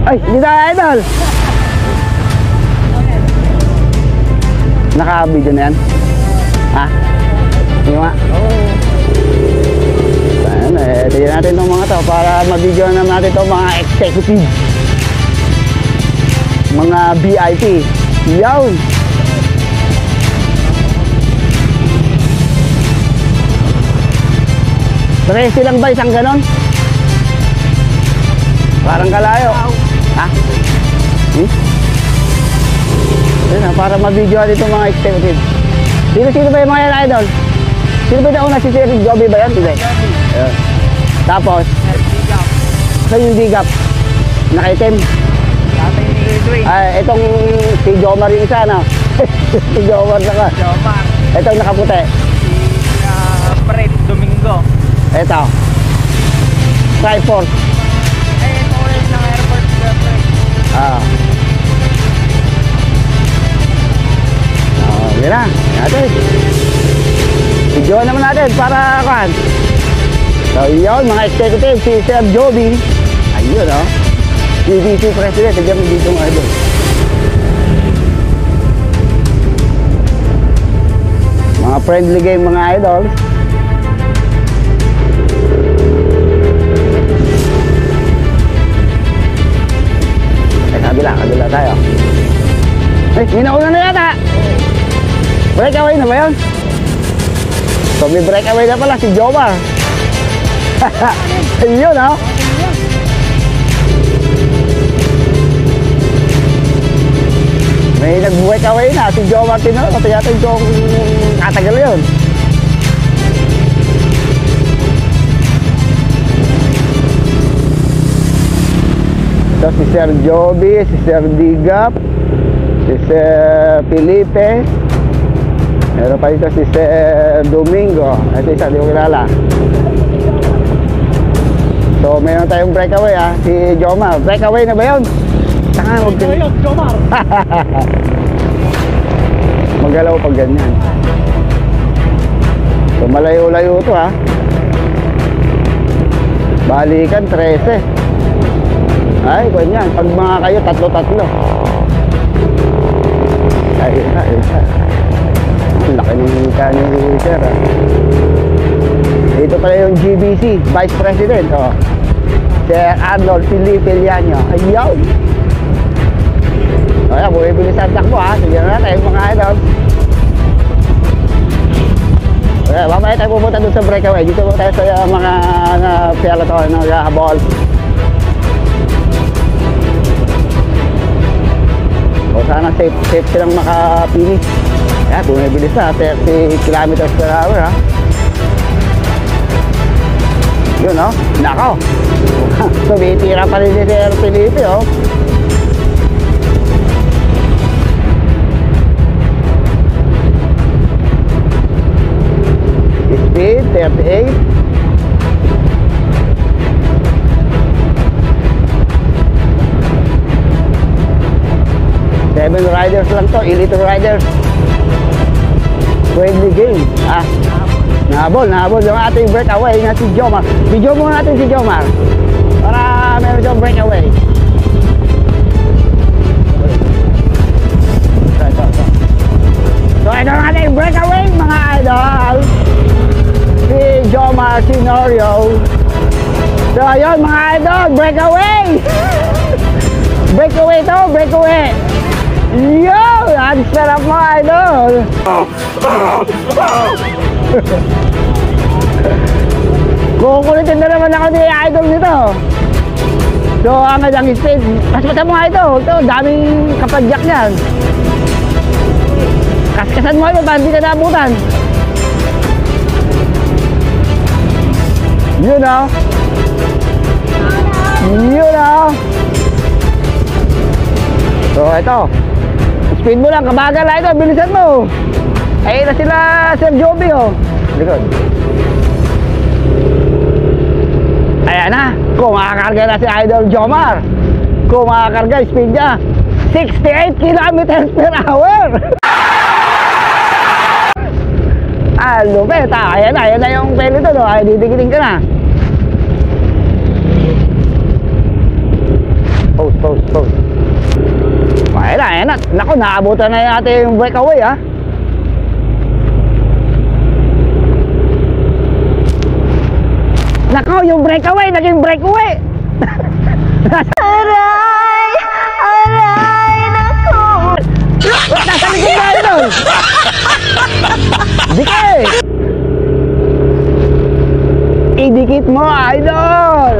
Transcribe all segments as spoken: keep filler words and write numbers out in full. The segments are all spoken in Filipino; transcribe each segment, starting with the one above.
Ay, hindi tayo idol. Naka-video na yan? Ha? Hindi nga? Ayan, eh, tignan natin itong mga to para ma-video na natin itong mga executive. Mga V I P. Yawn! Tresi lang ba isang ganon? Parang kalayo. Ha? Hmm? Ayun na, para ma-video dito mga executive. Sino-sino ba yung mga yan, idol? Sino ba yung una? Si Sir Joby ba yan? Hindi. Ayun. Tapos? Sa yung digap. Nakaitim. Ay, itong si Jomar yung isa, no? Si Jomar na ka. Jomar. Itong nakaputi. Si uh, Fred Domingo. Ito. Triforce. Ay, ito ko yung ng airport. Ah. Oh, yun na. Natin. Video naman natin para kan. So, yun, mga executive. Si Sir Joby. Ayun, no? C B C President. Tignan mo dito mga idol. Mga friendly game mga idol. Eh, kabila, kabila tayo. Eh, minauna na yata. Breakaway na ba yun? So may breakaway na pala si Jomar. Ayun, no? May nag-breakaway na si Jomar Tino. Pati yata yung katagal yun. So si Sir Joby, si Sir Digap, si Sir Felipe. Meron pa dito si Sir Domingo. Ito isa, di ko kilala. So meron tayong breakaway ha. Si Jomar. Breakaway na ba yun? Saka huwag ka yun, Jomar. Magalaw pag ganyan. So malayo-layo ito ha. Balikan trese. Ay, ganyan. Pag mga kayo, tatlo-tatlo. Ay, ay, ay. Laki ng hita ni Sir. Ah. Ito pala yung G B C, Vice President. Oh. Sir Arnold Felipe Llano. Ayaw! O yan, bumibilisan takbo ha. Sige na natin mga idol. Okay, mamaya tayo pupunta dun sa breakaway. Dito po tayo sa mga uh, peloton ng habol. O sana safe, safe silang makapinis. Ayan, bumibilis na, thirty kilometers per hour ha. Yun o, nako. Tumitira pa rin si Sir Felipe o. Speed, thirty-eight. Seven riders lang to, elite riders. Friendly game. Ah, nahabol, nahabol yung ating breakaway na si Jomar. Video muna natin si Jomar para meron siyang breakaway. So ito ang ating breakaway mga idol. Si Jomar Tenorio. So ayun mga idol, breakaway. Breakaway to, breakaway. Yo! Ang sarap mga idol! Kukulitin na naman ako ni idol nito. So, ang ang speed. Kaspatan mo nga ito. Ito, daming kapadyak niyan. Kaskasan mo ito, para hindi ka naabutan. You know? You know? So, ito. Speed mo lang, kabagal na ito, bilisan mo. Ayun na sila, Sir Joby, oh. Likod. Ayan na, kung makakarga na si Idol Jomar. Kung makakarga, speed niya sixty-eight kilometers per hour. Ah, lupet, ah. Ayan na, ayan na yung peloton, oh. Ay, didikitin ka na. Post, post, post. Ayan na, ayan na. Naku, naabutan na natin yung breakaway, ha. Naku, yung breakaway, naging breakaway. Aray! Aray! Naku! Nasa likod na, idol. Dikit. Idikit mo, idol.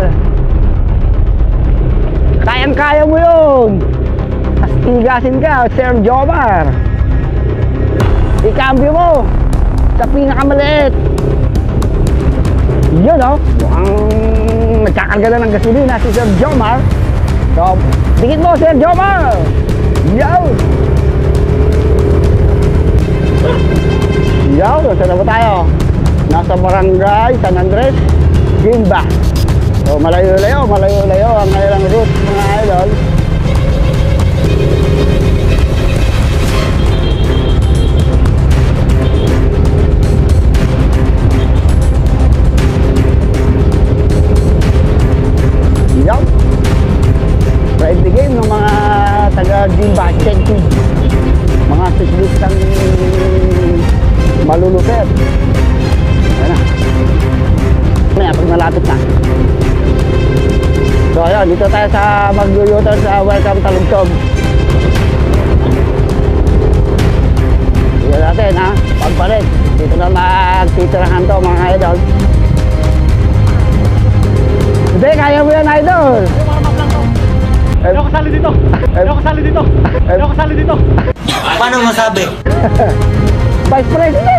Kayang-kaya mo yun. Astigasin ka, Sir Jomar. Ikambyo mo sa pinakamaliit. Yun, oh. Mukhang nagkakarga na ng gasolina si Sir Jomar. So, dikit mo, Sir Jomar. Yo! Yo, saan na ba tayo? Nasa Barangay San Andres, Gimba. So, malayo-layo, malayo-layo ang kanilang route, mga idol. Yo! Ride the game ng mga taga-Gimba, Chenki. Mga siklistang malulupet. Ayan na. May pag malapit na. So ayun, dito tayo sa mag-u-turn sa Welcome Talugtog. Dito natin, ha, pagpalit. Dito na magtitirahan to, mga idol. Hindi, kaya mo yan, idol. Hindi ako kasali dito. Hindi ako kasali dito. Hindi ako kasali dito. Paano masabi? Vice President.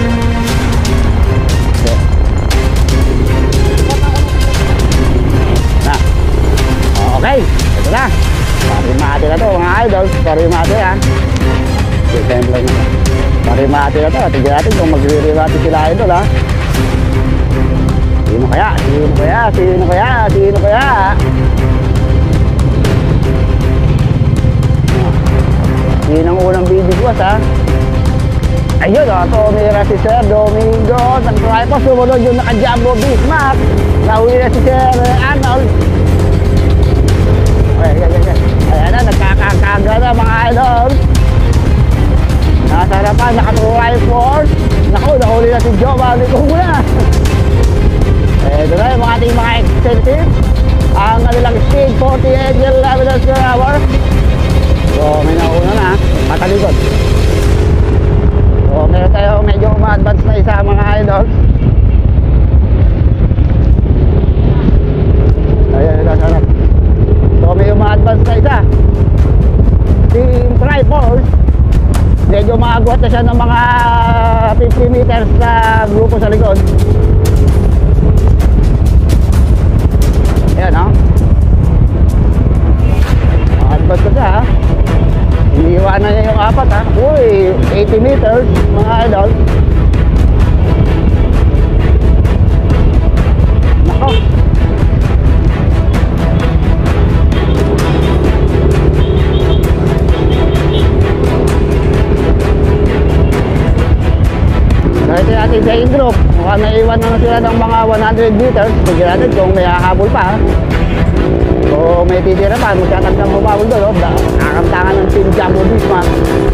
Na. Okay, ito na. Parimate na to, mga idol. Parimate, ha. Example na. Parimate na to. Tignan natin kung magre-remate sila, idol, ha. Sino kaya? Sino kaya? Sino kaya? Sino kaya? Yun ang unang video ko, ha. Ayun, o, tumira si Sir Domingo. Nag-try po, sumunod yung naka-Jumbo Bismarck. Nahuli na si Sir Arnold. Okay, okay, okay. Ayan na, nagkakakaga na, mga idol. Nasa harapan, naka-try force. Naku, nahuli na si Joe. Balik ko muna. Ito na yung mga ating mga extensive. Ang kanilang speed, forty-eight kilometers per hour. So, may nauna na, patalikod. So, meron tayo medyo ma-advance na isa, mga idol. Ayan, ito, sarap. So, medyo ma-advance na isa. Team Triforce, medyo maagwat na siya ng mga fifty meters sa grupo sa likod. Ayan, ha? Ma-advance na siya, ha? Iniiwanan niya yung apat, ha? Uy, eighty meters, mga idol. Nako. Kahit natin sa in-group, mukhang naiwan na sila ng mga one hundred meters. Tignan natin kung may hahabol pa, ha? So, may titira pa, magkakantang humabol doon, oh. Kakantangan ng Team Jumbo Bismarck.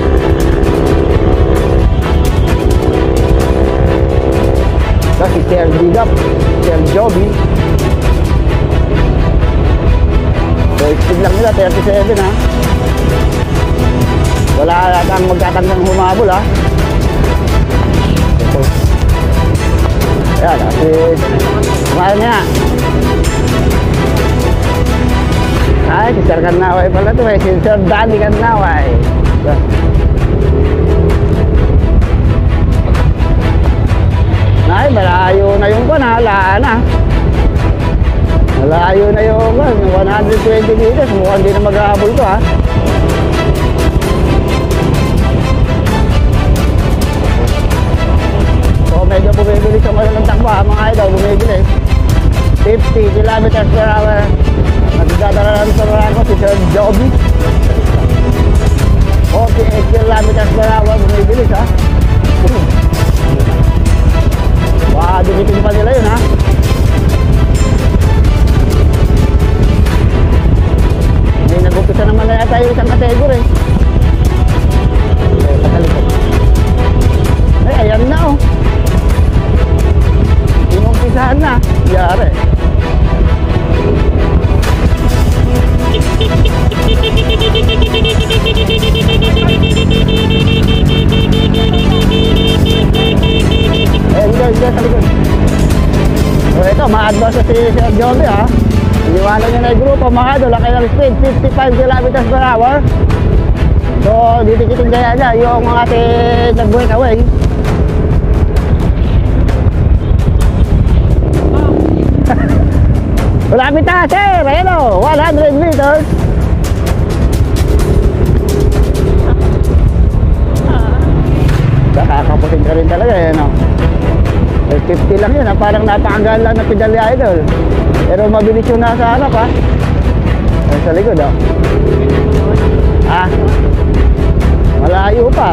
So, si Sir Digap, Sir Joby. So, speed lang nila, thirty-seven, ha. Wala lang magkakantang humabol, ha. So, ayan, si mahal niya. Ay, si Sir Kanaway pala ito, eh. Si Sir Danny Kanaway. Ay, malayo na yung buwan, ha. Laan, ha. Malayo na yung buwan. one hundred twenty meters. Mukhang hindi na maghahabol ko, ha. So, medyo bumibili sa mga ng takbo, ha, mga idol. Bumibili. fifty kilometers per hour. Nagdadala lang sa Rango si Sir Joby. forty-eight kilometers per hour. Bumibilis, ha. Baka dikitin pa nila yun, ha. si Sir Joby ha. Iniwanan niya na yung grupo mga idol. Ang kailang speed, fifty-five kilometers per hour. So, ditikitin kaya niya yung mga ating nag-breakaway. Malapit na, sir! Ayan o, one hundred meters. Nakakapusin ka rin talaga, yan o. fifty lang yun, ha? Parang napakagaan lang na pedalya, idol. Pero mabilis yung nasa harap, ha? Ayan sa likod, o. Ha? Malayo pa.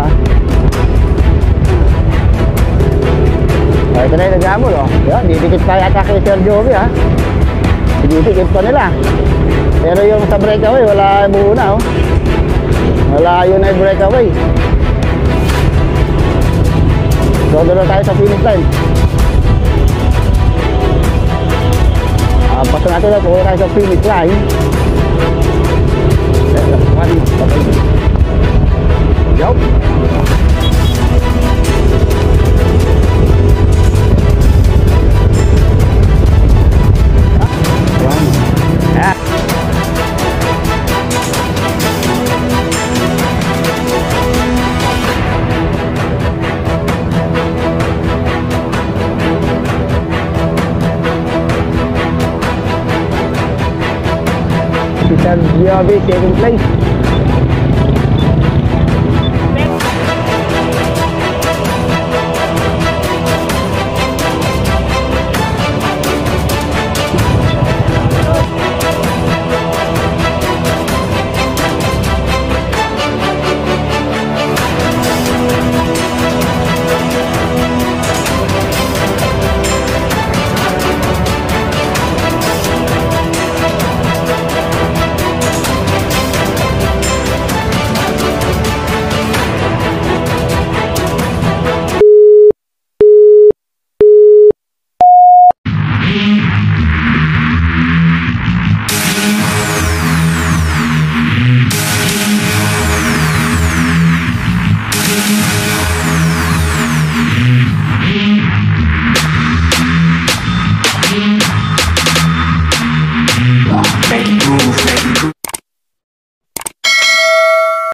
O, ito na yung nag-amol, o. Yan, didikit pa yata kay Sir Joby, ha? Didikit pa nila. Pero yung sa breakaway, wala buo na, o. Wala yun na yung breakaway. So, doon na tayo sa finish line. Uh, Basta natin na, tuloy tayo sa finish line. Yup. Ah. Sir Joby, second place.